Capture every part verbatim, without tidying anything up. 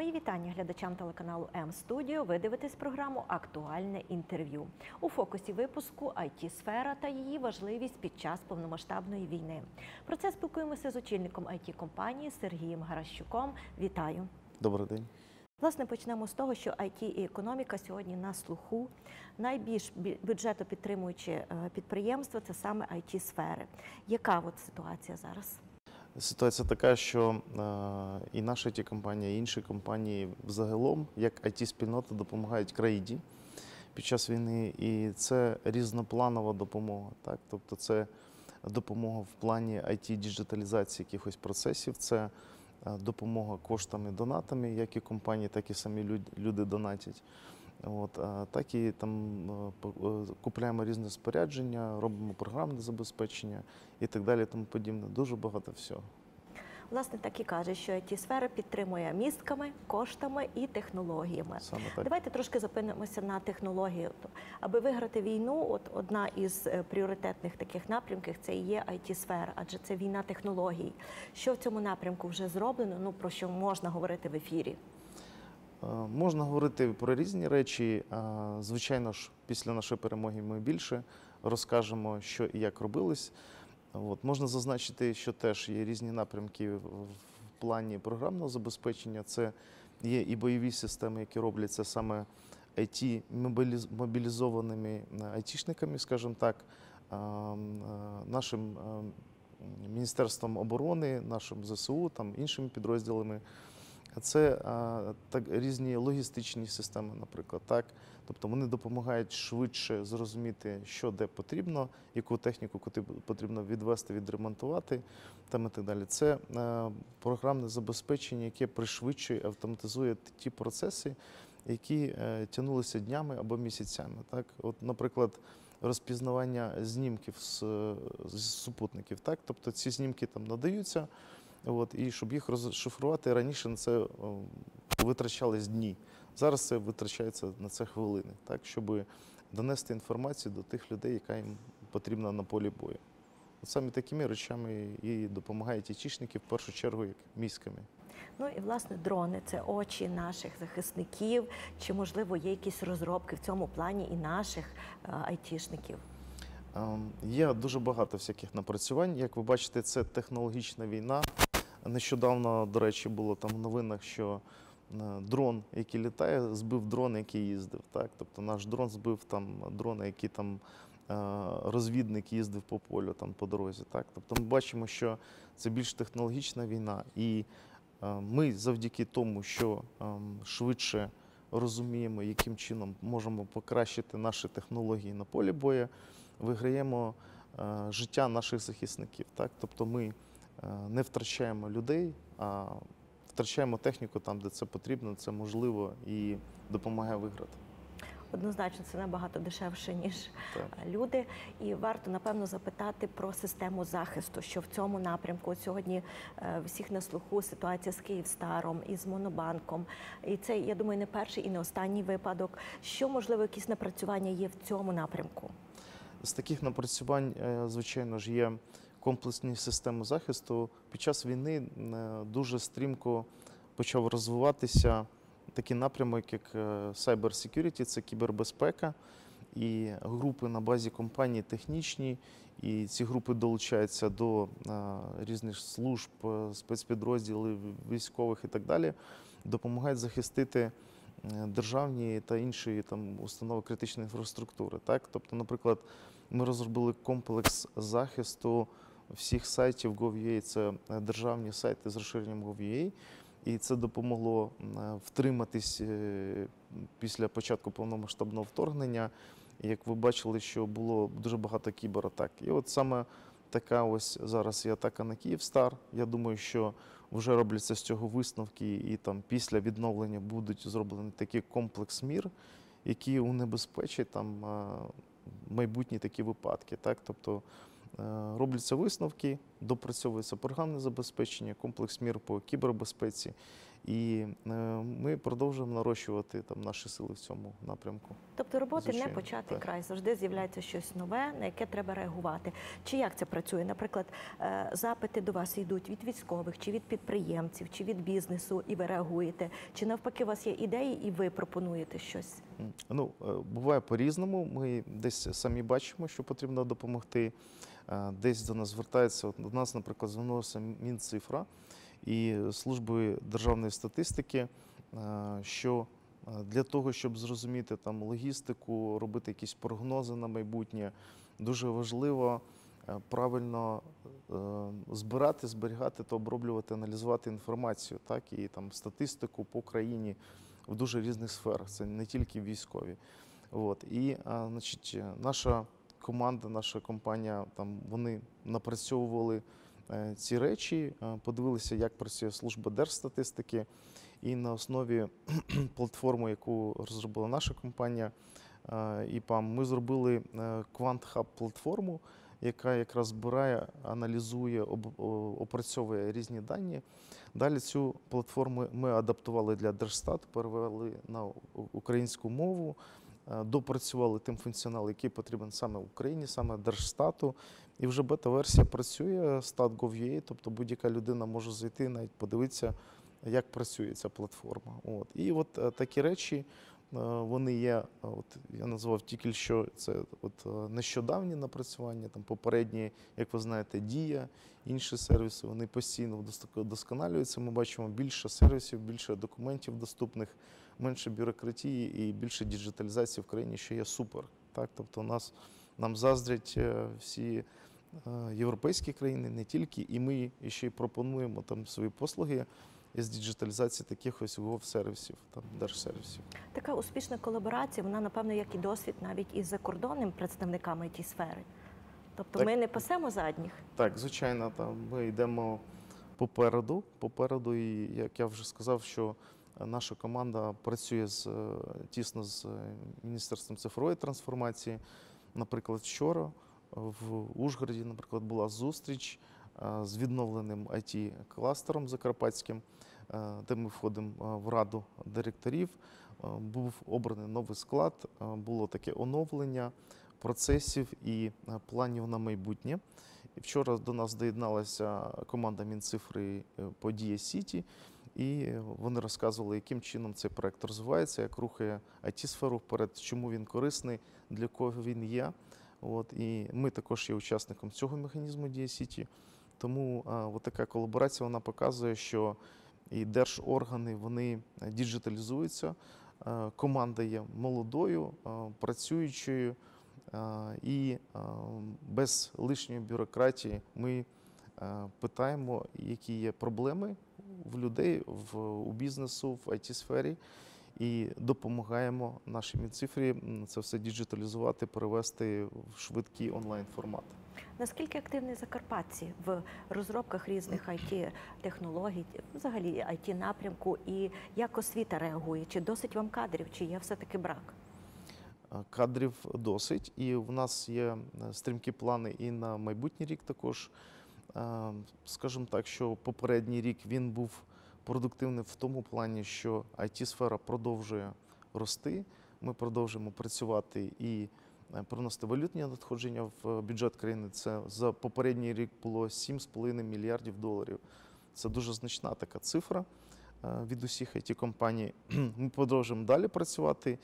Мої вітання глядачам телеканалу М-студіо. Ви дивитесь програму «Актуальне інтерв'ю». У фокусі випуску ай ті-сфера та її важливість під час повномасштабної війни. Про це спілкуємося з очільником ай ті-компанії Сергієм Гаращуком. Вітаю. Добрий день. Власне, почнемо з того, що ай ті і економіка сьогодні на слуху. Найбільш бюджетопідтримуючі підприємства – це саме ай ті-сфери. Яка от ситуація зараз? Ситуація така, що е, і наша ай ті-компанія, і інші компанії взагалом, як ай ті-спільнота, допомагають країні під час війни. І це різнопланова допомога. Так? Тобто це допомога в плані ай ті-діджиталізації якихось процесів, це допомога коштами, донатами, як і компанії, так і самі люди донатять. От, а так і там купуємо різне спорядження, робимо програмне забезпечення і так далі, тому подібне. Дуже багато всього. Власне, так і каже, що ай ті-сфера підтримує мізками, коштами і технологіями. Саме так. Давайте трошки зупинимося на технології. Аби виграти війну, от одна із пріоритетних таких напрямків – це і є ай ті-сфера, адже це війна технологій. Що в цьому напрямку вже зроблено, ну, про що можна говорити в ефірі? Можна говорити про різні речі. Звичайно ж, після нашої перемоги ми більше розкажемо, що і як робилось. От. Можна зазначити, що теж є різні напрямки в плані програмного забезпечення. Це є і бойові системи, які робляться саме ай ті-мобілізованими айтішниками, скажімо так, нашим Міністерством оборони, нашим зе се у, там, іншими підрозділами. Це а, так, різні логістичні системи, наприклад. Так? Тобто вони допомагають швидше зрозуміти, що де потрібно, яку техніку потрібно відвести, відремонтувати там, і так далі. Це а, програмне забезпечення, яке пришвидшує, автоматизує ті процеси, які а, тягнулися днями або місяцями. Так? От, наприклад, розпізнавання знімків з, з супутників. Так? Тобто ці знімки там надаються. От, і щоб їх розшифрувати, раніше на це витрачались дні. Зараз це витрачається на це хвилини, так, щоб донести інформацію до тих людей, яка їм потрібна на полі бою. От саме такими речами і допомагають айтішники, в першу чергу, як мізками. Ну і, власне, дрони – це очі наших захисників. Чи, можливо, є якісь розробки в цьому плані і наших айтішників? Є дуже багато всяких напрацювань. Як ви бачите, це технологічна війна. Нещодавно, до речі, було там в новинах, що дрон, який літає, збив дрон, який їздив. Так? Тобто наш дрон збив там дрона, який там розвідник їздив по полю, там, по дорозі. Так? Тобто ми бачимо, що це більш технологічна війна. І ми завдяки тому, що швидше розуміємо, яким чином можемо покращити наші технології на полі бою, виграємо життя наших захисників. Так? Тобто ми не втрачаємо людей, а втрачаємо техніку там, де це потрібно, це можливо і допомагає виграти. Однозначно, це набагато дешевше, ніж так. люди. І варто, напевно, запитати про систему захисту, що в цьому напрямку. От сьогодні всіх на слуху ситуація з Київстаром і з Монобанком. І це, я думаю, не перший і не останній випадок. Що, можливо, якісь напрацювання є в цьому напрямку? З таких напрацювань, звичайно ж, є комплексні системи захисту. Під час війни дуже стрімко почав розвиватися такий напрямок, як Cyber Security, це кібербезпека. І групи на базі компаній технічні, і ці групи долучаються до різних служб, спецпідрозділів, військових і так далі, допомагають захистити державні та інші там, установи критичної інфраструктури. Так? Тобто, наприклад, ми розробили комплекс захисту всіх сайтів Gov.ua, це державні сайти з розширенням Gov.ua, і це допомогло втриматись після початку повномасштабного вторгнення. Як ви бачили, що було дуже багато кібератак. І от саме така ось зараз є атака на Київстар. Я думаю, що вже робляться з цього висновки, і там після відновлення будуть зроблені такий комплекс мір, які унебезпечать там майбутні такі випадки. Так? Тобто робляться висновки, допрацьовується програмне забезпечення, комплекс мір по кібербезпеці. І е, ми продовжуємо нарощувати там наші сили в цьому напрямку. Тобто роботи не Звичайно, почати так. край, завжди з'являється щось нове, на яке треба реагувати. Чи як це працює? Наприклад, е, запити до вас йдуть від військових, чи від підприємців, чи від бізнесу, і ви реагуєте? Чи навпаки, у вас є ідеї, і ви пропонуєте щось? М, Ну, е, буває по-різному. Ми десь самі бачимо, що потрібно допомогти. Е, Десь до нас звертається. От до нас, наприклад, звернулася Мінцифра і служби державної статистики, е, що е, для того, щоб зрозуміти там логістику, робити якісь прогнози на майбутнє, дуже важливо е, правильно е, збирати, зберігати та оброблювати, аналізувати інформацію, так, і там статистику по країні в дуже різних сферах. Це не тільки військові. От. І а, значить, наша команда, наша компанія, там вони напрацьовували е, ці речі, е, подивилися, як працює служба держстатистики, і на основі платформи, яку розробила наша компанія е, і пам, ми зробили е, Quant Hub платформу, яка якраз збирає, аналізує, об, о- опрацьовує різні дані. Далі цю платформу ми адаптували для Держстату, перевели на у- українську мову, е, допрацювали тим функціонал, який потрібен саме Україні, саме Держстату. І вже бета-версія працює Stat.gov.ua, тобто будь-яка людина може зайти, навіть подивитися, як працює ця платформа. От. І от е, такі речі, е, вони є, е, от я назвав тільки що, це от е, нещодавні напрацювання, там попередні, як ви знаєте, Дія, інші сервіси, вони постійно вдосток- вдосконалюються. Ми бачимо більше сервісів, більше документів доступних, менше бюрократії і більше діджиталізації в країні, що є супер. Так? Тобто нас, нам заздрять е, всі е, європейські країни, не тільки, і ми ще й пропонуємо там свої послуги із діджиталізації таких ось гов-сервісів, там, держсервісів. Така успішна колаборація, вона, напевно, як і досвід навіть із закордонними представниками ай ті-сфери. Тобто Так. ми не пасемо задніх. Так, звичайно, там ми йдемо попереду, попереду, і як я вже сказав, що наша команда працює з, е, тісно з е, Міністерством цифрової трансформації. Наприклад, вчора в Ужгороді, наприклад, була зустріч е, з відновленим ай ті-кластером закарпатським, е, де ми входимо е, в раду директорів. Е, Був обраний новий склад, е, було таке оновлення процесів і е, планів на майбутнє. І вчора до нас доєдналася команда Мінцифри е, по Дія Сіті, і вони розказували, яким чином цей проект розвивається, як рухає ай ті-сферу вперед, чому він корисний, для кого він є. От, і ми також є учасником цього механізму Дія Сіті. Тому а, от така колаборація, вона показує, що і держоргани, вони діджиталізуються, а, команда є молодою, а, працюючою, а, і а, без лишньої бюрократії ми а, питаємо, які є проблеми в людей, в, у бізнесу, в ай ті-сфері, і допомагаємо нашій Мінцифрі м, це все діджиталізувати, перевести в швидкий онлайн-формат. Наскільки активні закарпатці в розробках різних ай ті-технологій, взагалі ай ті-напрямку, і як освіта реагує? Чи досить вам кадрів, чи є все-таки брак? А, Кадрів досить, і в нас є е, стрімкі плани і на майбутній рік також. Е, Скажімо так, що попередній рік він був продуктивний в тому плані, що ай ті-сфера продовжує рости, ми продовжуємо працювати і е, приносити валютні надходження в бюджет країни. Це за попередній рік було сім з половиною мільярдів доларів. Це дуже значна така цифра е, від усіх ай ті-компаній. Ми продовжуємо далі працювати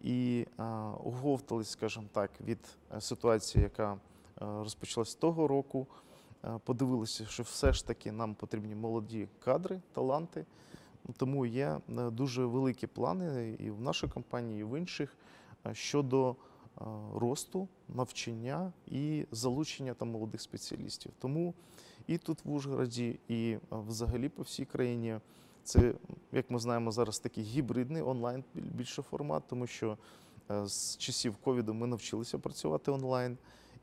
і е, оговтались, скажімо так, від е, ситуації, яка е, розпочалась того року. Е, Подивилися, що все ж таки нам потрібні молоді кадри, таланти. Тому є е, дуже великі плани і в нашій компанії, і в інших е, щодо е, росту, навчання і залучення там молодих спеціалістів. Тому і тут в Ужгороді, і е, взагалі по всій країні це, як ми знаємо, зараз такий гібридний онлайн більше формат, тому що е, з часів ковіду ми навчилися працювати онлайн.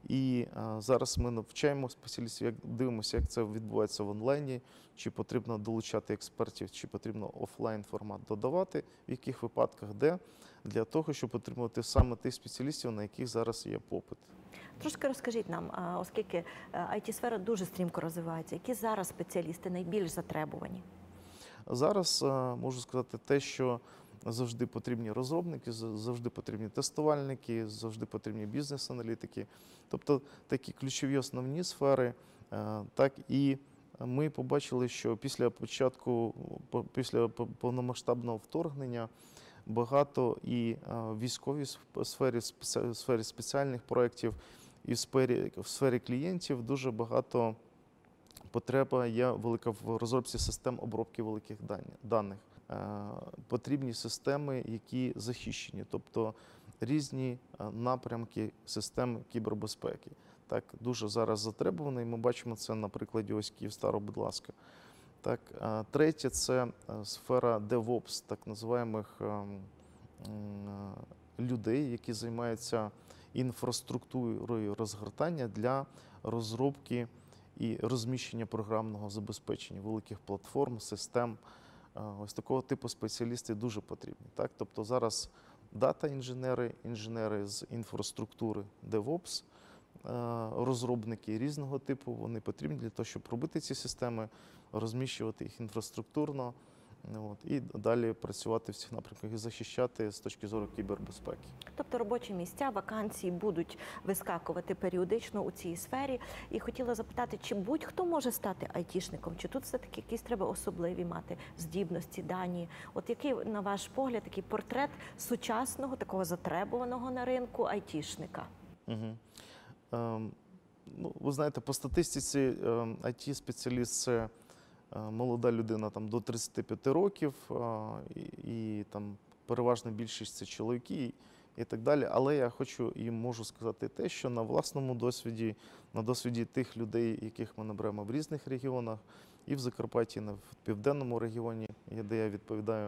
І а, зараз ми навчаємо спеціалістів, як дивимося, як це відбувається в онлайні, чи потрібно долучати експертів, чи потрібно офлайн формат додавати, в яких випадках, де, для того, щоб отримувати саме тих спеціалістів, на яких зараз є попит. Трошки розкажіть нам, а, оскільки е, ай ті-сфера дуже стрімко розвивається, які зараз спеціалісти найбільш затребувані? Зараз е, можу сказати те, що завжди потрібні розробники, з- завжди потрібні тестувальники, завжди потрібні бізнес-аналітики. Тобто такі ключові основні сфери. Е, Так і ми побачили, що після початку, по- після по- повномасштабного вторгнення багато і е, в військовій сф- сфері, спеці- в сфері спеціальних проєктів, і в сфері, в сфері клієнтів дуже багато потреба є велика в розробці систем обробки великих дані- даних. Е, Потрібні системи, які захищені, тобто різні е, напрямки систем кібербезпеки. Так, дуже зараз затребувано, і ми бачимо це на прикладі ось Київстару, будь ласка. Так, е, третє це е, сфера DevOps, так називаємих е, м, е, людей, які займаються інфраструктурою розгортання для розробки і розміщення програмного забезпечення великих платформ, систем. Е, Ось такого типу спеціалісти дуже потрібні. Так? Тобто зараз дата-інженери, інженери з інфраструктури DevOps, е, розробники різного типу, вони потрібні для того, щоб робити ці системи, розміщувати їх інфраструктурно, от, і далі працювати в цих напрямках і захищати з точки зору кібербезпеки. Тобто робочі місця, вакансії будуть вискакувати періодично у цій сфері. І хотіла запитати, чи будь-хто може стати айтішником, чи тут все-таки якісь треба особливі мати здібності, дані? От який, на ваш погляд, такий портрет сучасного, такого затребуваного на ринку айтішника? Угу. Ем, ну, ви знаєте, по статистиці ем, ай ті-спеціаліст – це е, молода людина там, до тридцяти п'яти років, е, і, і там переважна більшість – це чоловіки і так далі. Але я хочу і можу сказати те, що на власному досвіді, на досвіді тих людей, яких ми наберемо в різних регіонах, і в Закарпатті, і в Південному регіоні, де я відповідаю,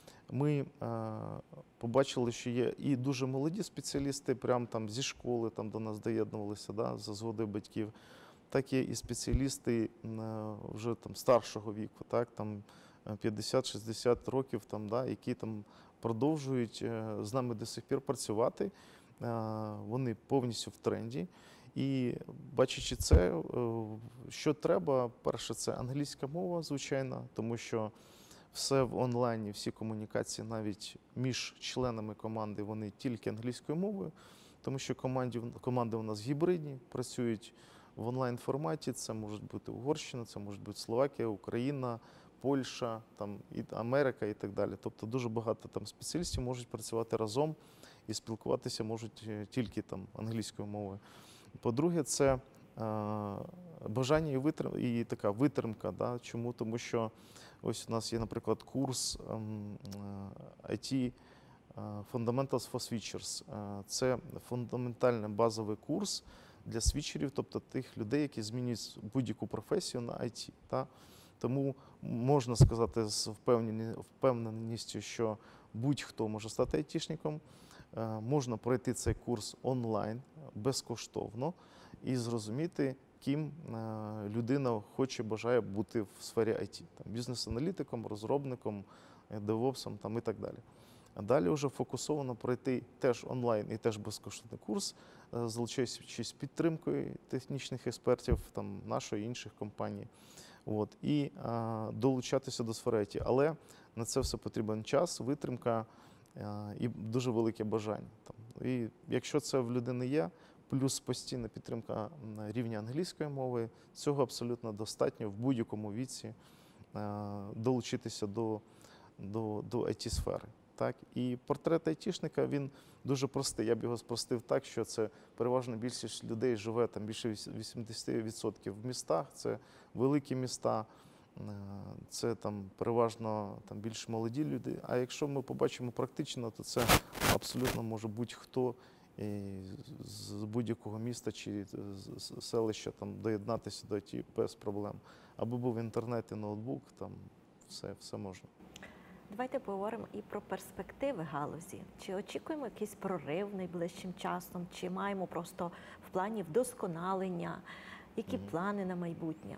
ми е, побачили, що є і дуже молоді спеціалісти, прямо там зі школи там до нас доєднувалися, да, за згодою батьків, так є і спеціалісти е, вже там старшого віку, так, там п'ятдесят-шістдесят років, там, да, які там продовжують е, з нами до сих пір працювати. Е, вони повністю в тренді. І бачачи це, е, що треба, перше, це англійська мова, звичайно, тому що все в онлайні, всі комунікації навіть між членами команди, вони тільки англійською мовою, тому що команди, команди у нас гібридні, працюють в онлайн-форматі, це можуть бути Угорщина, це може бути Словакія, Україна, Польща, там, і Америка і так далі. Тобто дуже багато там спеціалістів можуть працювати разом і спілкуватися можуть тільки там англійською мовою. По-друге, це е, бажання і, витрим, і така витримка. Да? Чому? Тому що ось у нас є, наприклад, курс ем, ай ті Fundamentals for Switchers. Е, Це фундаментальний базовий курс для свічерів, тобто тих людей, які змінюють будь-яку професію на ай ті. Да? Тому можна сказати з впевненістю, що будь-хто може стати айтішником. Можна пройти цей курс онлайн безкоштовно і зрозуміти, ким людина хоче, бажає бути в сфері ай ті. Там, бізнес-аналітиком, розробником, девопсом там, і так далі. А далі вже фокусовано пройти теж онлайн і теж безкоштовний курс, залучаючись підтримкою технічних експертів там, нашої і інших компаній. От, і а, долучатися до сфери ай ті. Але на це все потрібен час, витримка а, і дуже велике бажання. Там. І якщо це в людини є, плюс постійна підтримка рівня англійської мови, цього абсолютно достатньо в будь-якому віці а, долучитися до, до, до ай ті-сфери. Так? І портрет айтішника, він дуже простий. Я б його спростив так, що це переважно більшість людей живе, там більше вісімдесят відсотків в містах, це великі міста, це там переважно там, більш молоді люди. А якщо ми побачимо практично, то це абсолютно може будь-хто з будь-якого міста чи селища там, доєднатися до ай ті без проблем. Аби був інтернет і ноутбук, там все, все можна. Давайте поговоримо і про перспективи галузі. Чи очікуємо якийсь прорив найближчим часом, чи маємо просто в плані вдосконалення, які mm-hmm. плани на майбутнє?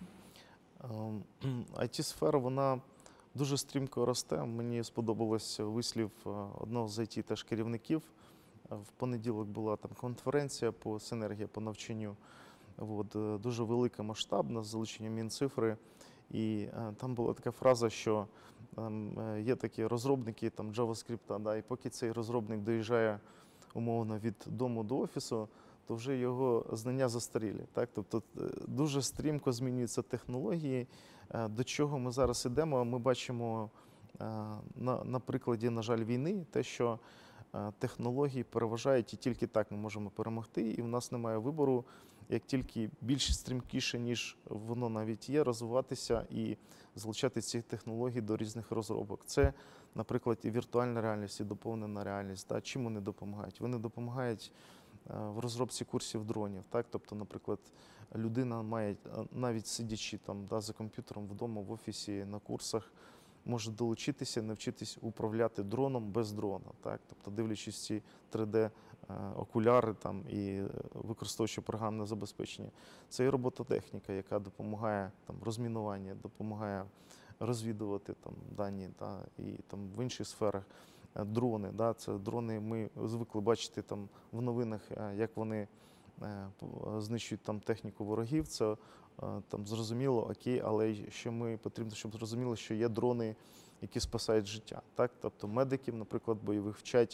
ай ті-сфера, вона дуже стрімко росте. Мені сподобався вислів одного з ай ті теж керівників. В понеділок була там конференція по синергія по навчанню. От, дуже велика, масштабна, з залученням Мінцифри. І е, там була така фраза, що ем, е, є такі розробники там JavaScript, да, і поки цей розробник доїжджає умовно від дому до офісу, то вже його знання застарілі. Так? Тобто е, дуже стрімко змінюються технології. Е, До чого ми зараз йдемо? Ми бачимо е, на, на прикладі, на жаль, війни, те, що е, технології переважають, і тільки так ми можемо перемогти, і в нас немає вибору, як тільки більш стрімкіше, ніж воно навіть є, розвиватися і залучати ці технології до різних розробок. Це, наприклад, і віртуальна реальність, і доповнена реальність. Да? Чим вони допомагають? Вони допомагають е, в розробці курсів дронів. Так? Тобто, наприклад, людина має, е, навіть сидячи там, да, за комп'ютером вдома, в офісі, на курсах, може долучитися, навчитись управляти дроном без дрона. Так? Тобто, дивлячись ці три де окуляри там, і використовуючи програмне забезпечення. Це і робототехніка, яка допомагає там, розмінування, допомагає розвідувати там, дані, да, і там, в інших сферах. Дрони, да, це дрони, ми звикли бачити там, в новинах, як вони знищують там, техніку ворогів. Це там, зрозуміло, окей, але ще ми потрібно, щоб зрозуміли, що є дрони, які спасають життя. Так? Тобто медиків, наприклад, бойових вчать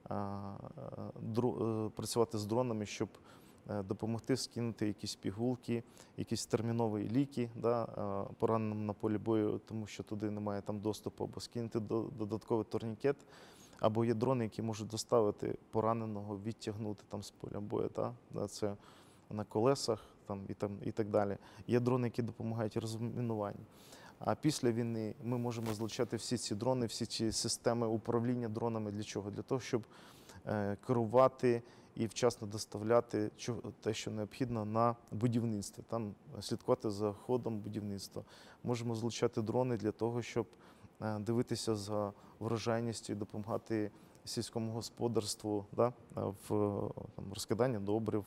працювати з дронами, щоб допомогти скинути якісь пігулки, якісь термінові ліки, да, пораненим на полі бою, тому що туди немає там доступу, або скинути додатковий турнікет, або є дрони, які можуть доставити пораненого, відтягнути там з поля бою, да, це на колесах там, і, там, і так далі. Є дрони, які допомагають розмінуванню. А після війни ми можемо злучати всі ці дрони, всі ці системи управління дронами. Для чого? Для того, щоб е, керувати і вчасно доставляти те, що необхідно на будівництві, там слідкувати за ходом будівництва. Можемо злучати дрони для того, щоб е, дивитися за врожайністю і допомагати сільському господарству, да, в там, розкиданні добрив,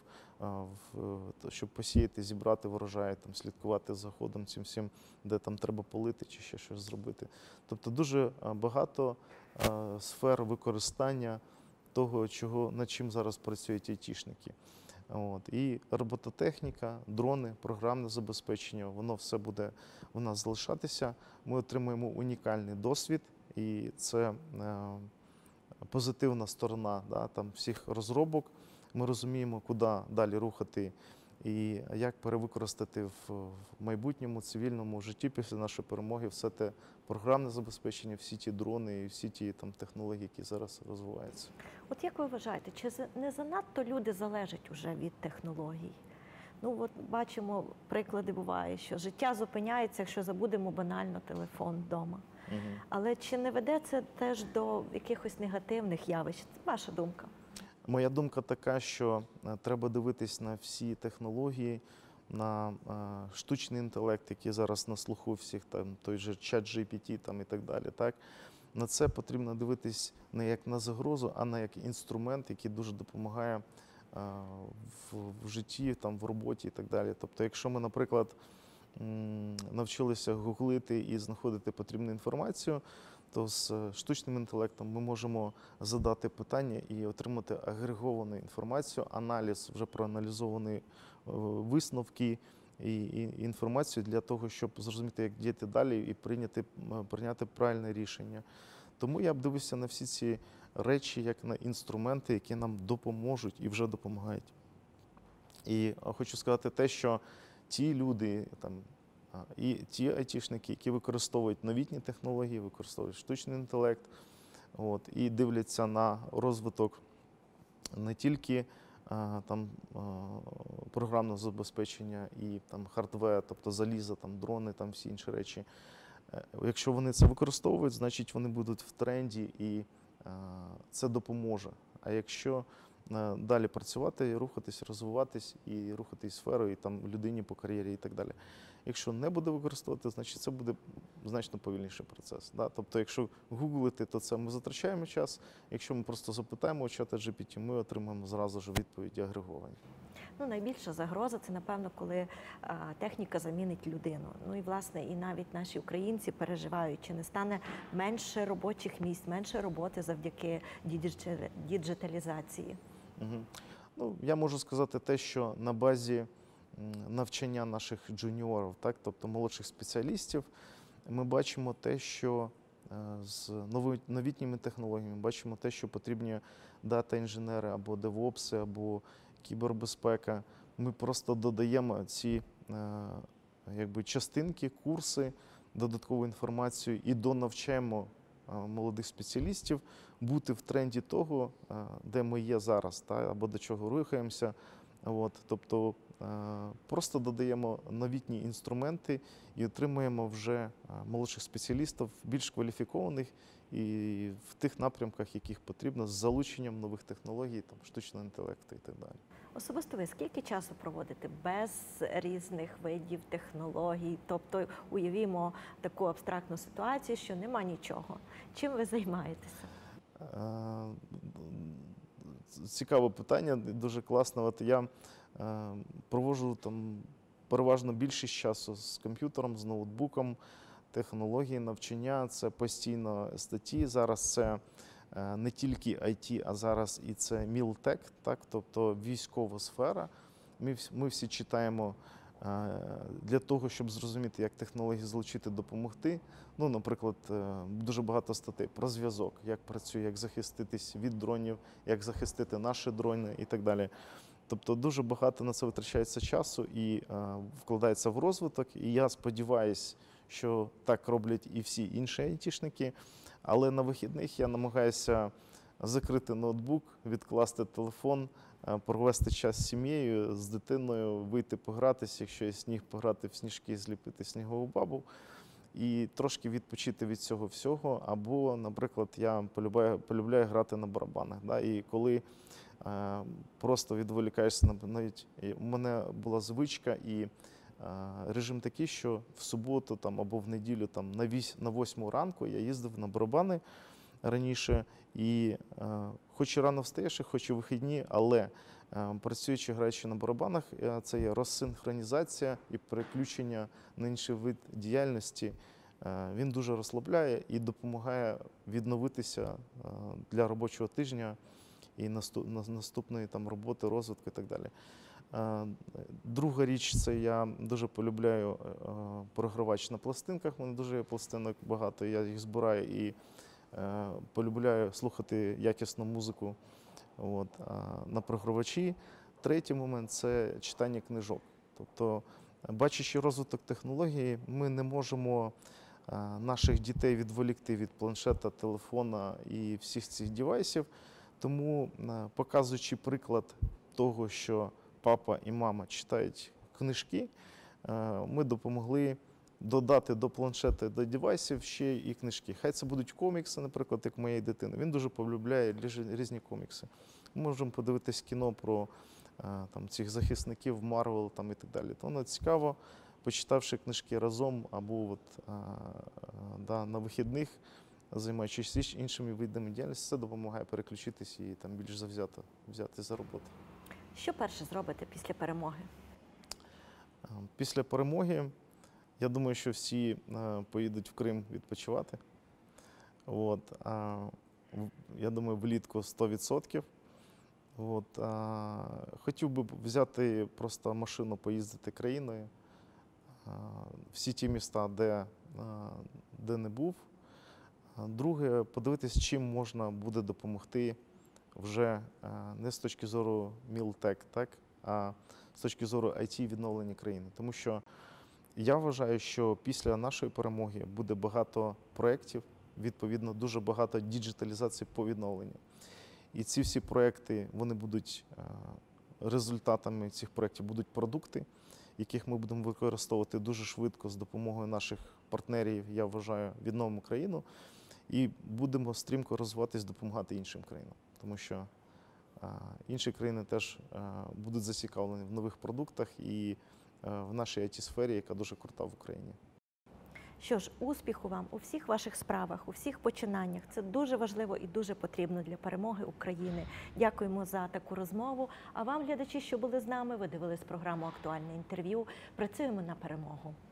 в, щоб посіяти, зібрати врожай, там, слідкувати за ходом цим всім, де там треба полити чи ще щось зробити. Тобто дуже багато а, сфер використання того, чого, над чим зараз працюють айтішники. От. І робототехніка, дрони, програмне забезпечення, воно все буде у нас залишатися. Ми отримуємо унікальний досвід, і це е, позитивна сторона, да, там, всіх розробок. Ми розуміємо, куди далі рухати і як перевикористати в майбутньому цивільному житті після нашої перемоги все те програмне забезпечення, всі ті дрони і всі ті там, технології, які зараз розвиваються. От як ви вважаєте, чи не занадто люди залежать уже від технологій? Ну от бачимо, приклади буває, що життя зупиняється, якщо забудемо банально телефон вдома. Угу. Але чи не веде це теж до якихось негативних явищ? Ваша думка? Моя думка така, що треба дивитись на всі технології, на штучний інтелект, який зараз на слуху всіх, там, той же чат джі пі ті там, і так далі. Так? На це потрібно дивитись не як на загрозу, а на як інструмент, який дуже допомагає в, в житті, там, в роботі і так далі. Тобто, якщо ми, наприклад, навчилися гуглити і знаходити потрібну інформацію, то з штучним інтелектом ми можемо задати питання і отримати агреговану інформацію, аналіз, вже проаналізовані висновки і, і інформацію для того, щоб зрозуміти, як діяти далі і прийняти, прийняти правильне рішення. Тому я б дивився на всі ці речі, як на інструменти, які нам допоможуть і вже допомагають. І хочу сказати те, що ті люди, там, і ті айтішники, які використовують новітні технології, використовують штучний інтелект, от, і дивляться на розвиток не тільки а, там, а, програмного забезпечення і там, хардвер, тобто заліза, там, дрони, там, всі інші речі. Якщо вони це використовують, значить вони будуть в тренді і а, це допоможе. А якщо а, далі працювати, рухатись, розвиватись і рухатись сферою, і там людині по кар'єрі і так далі. Якщо не буде використовувати, значить це буде значно повільніший процес. Да? Тобто, якщо гуглити, то це ми затрачаємо час. Якщо ми просто запитаємо у чата джі пі ті, ми отримаємо зразу ж відповіді агреговані. Ну, найбільша загроза – це, напевно, коли а, техніка замінить людину. Ну і, власне, і навіть наші українці переживають, чи не стане менше робочих місць, менше роботи завдяки діджиталізації. Угу. Ну, я можу сказати те, що на базі навчання наших джуніорів, так, тобто молодших спеціалістів, ми бачимо те, що з новітніми технологіями, бачимо те, що потрібні дата-інженери або девопси, або кібербезпека. Ми просто додаємо ці якби, частинки, курси, додаткову інформацію і донавчаємо молодих спеціалістів бути в тренді того, де ми є зараз, та, або до чого рухаємося. От, тобто просто додаємо новітні інструменти і отримуємо вже молодших спеціалістів, більш кваліфікованих і в тих напрямках, яких потрібно, з залученням нових технологій, там, штучного інтелекту і так далі. Особисто ви скільки часу проводите без різних видів технологій? Тобто уявімо таку абстрактну ситуацію, що нема нічого. Чим ви займаєтеся? Цікаве питання, дуже класно. От я проводжу там переважно більшість часу з комп'ютером, з ноутбуком, технології, навчання, це постійно статті. Зараз це не тільки ай ті, а зараз і це мілтек, так, тобто військова сфера. Ми, ми всі читаємо для того, щоб зрозуміти, як технології залучити, допомогти. Ну, наприклад, дуже багато статей про зв'язок, як працює, як захиститись від дронів, як захистити наші дрони і так далі. Тобто дуже багато на це витрачається часу і е, вкладається в розвиток. І я сподіваюся, що так роблять і всі інші айтішники. Але на вихідних я намагаюся закрити ноутбук, відкласти телефон, е, провести час з сім'єю, з дитиною, вийти погратися, якщо є сніг, пограти в сніжки, зліпити снігову бабу. І трошки відпочити від цього всього. Або, наприклад, я полюбляю, полюбляю грати на барабанах. Да? І коли е, просто відволікаєшся, на, навіть у мене була звичка і е, режим такий, що в суботу там, або в неділю там, на, вісь, на восьму ранку я їздив на барабани раніше. І е, хоч і рано встаєш, хоч і вихідні, але е, працюючи, граючи на барабанах, е, це є розсинхронізація і переключення на інший вид діяльності. Е, він дуже розслабляє і допомагає відновитися е, для робочого тижня і наступ, наступної там, роботи, розвитку і так далі. Е, друга річ, це я дуже полюбляю е, програвач на пластинках. У мене дуже є пластинок багато, я їх збираю і полюбляю слухати якісну музику от, на програвачі. Третій момент – це читання книжок. Тобто, бачачи розвиток технології, ми не можемо наших дітей відволікти від планшета, телефона і всіх цих девайсів. Тому, показуючи приклад того, що папа і мама читають книжки, ми допомогли додати до планшета, до девайсів ще і книжки. Хай це будуть комікси, наприклад, як моєї дитини. Він дуже полюбляє різні комікси. Ми можемо подивитись кіно про там, цих захисників, Марвел там, і так далі. То воно цікаво, почитавши книжки разом або от, а, да, на вихідних, займаючись іншими видами діяльності, це допомагає переключитись і там, більш завзято взяти за роботу. Що перше зробите після перемоги? Після перемоги я думаю, що всі е, поїдуть в Крим відпочивати. От, а, я думаю, влітку сто відсотків. От, а, хотів би взяти просто машину, поїздити країною. А, всі ті міста, де, а, де не був. А, друге, подивитись, чим можна буде допомогти вже а, не з точки зору мілтек, так, а з точки зору ай ті відновлення країни. Тому що я вважаю, що після нашої перемоги буде багато проєктів, відповідно, дуже багато діджиталізації по відновленню. І ці всі проєкти, вони будуть, результатами цих проєктів будуть продукти, яких ми будемо використовувати дуже швидко з допомогою наших партнерів, я вважаю, відновимо країну. І будемо стрімко розвиватись, допомагати іншим країнам. Тому що інші країни теж будуть зацікавлені в нових продуктах і в нашій ай ті-сфері, яка дуже крута в Україні. Що ж, успіху вам у всіх ваших справах, у всіх починаннях. Це дуже важливо і дуже потрібно для перемоги України. Дякуємо за таку розмову. А вам, глядачі, що були з нами, ви дивились програму «Актуальне інтерв'ю». Працюємо на перемогу.